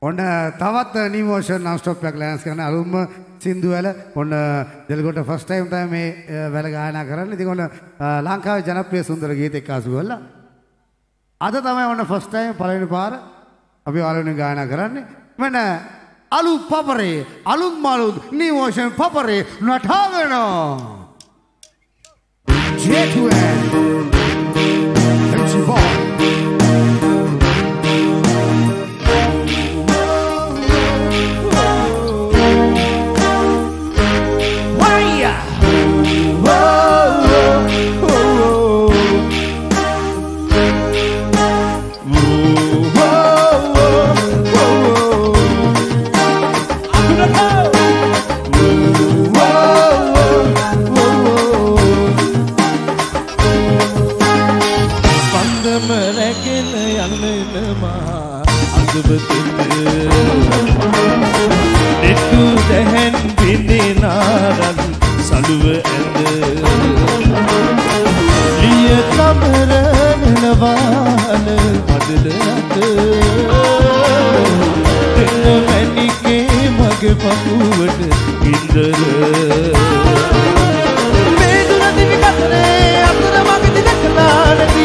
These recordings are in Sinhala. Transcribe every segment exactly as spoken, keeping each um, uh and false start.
ඔන්න තවත් නිමෝෂන් non stop එකක් ලෑන්ස් කරන අලුත්ම සින්දු වල ඔන්න දෙල්ගොට ෆස්ට් ටයිම් තමයි මේ වැල ගායනා කරන්නේ. ඉතින් ඔන්න ලංකාවේ ජනප්‍රිය සුන්දර ගීතයක් ආසු කරලා අද තමයි ඔන්න ෆස්ට් ටයිම් පළවෙනි පාර අපි ඔයාලුන් ගායනා කරන්නේ. මෙන්න අලුත් පපරේ අලුත් මලුත් නිමෝෂන් පපරේ නටාගෙන J two N M C four Nitu dehen bindinaran saluv ende liya kamara nilwala badlate dinna manike mage papuwata indara meduna divi katare apura mage dilakkaladi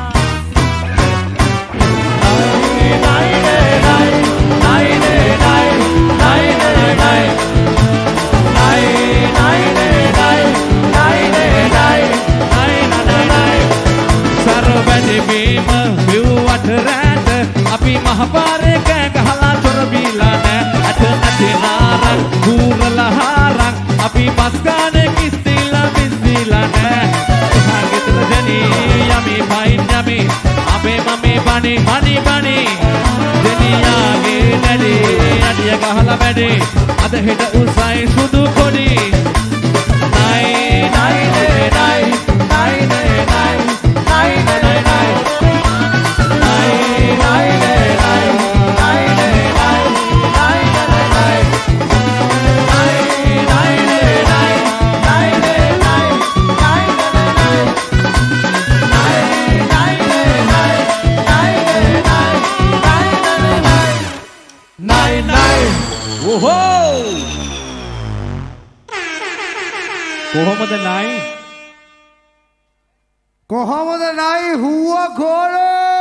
Nine, nine, nine, nine, nine. අපි මහපාරේ කෑ ගහලා චොර බීලා නෑ අත නැති නාරක් කූරලා හාරක් අපි බස් ගානේ කිස්තිලා මිස්තිලා නෑ එහා ගෙදර ජනී යමි පයින් යමි අපේ මමේ බණි බණි බණි දෙනියාගේ නැඩේ අඩිය ගහලා වැඩේ අද හෙට උසයි සුදු කොඩි නයි නයි නේ නයි නයි නේ නයි නයි නේ නයි කොහොමද නයි කොහොමද නයි හුව ගෝලෝ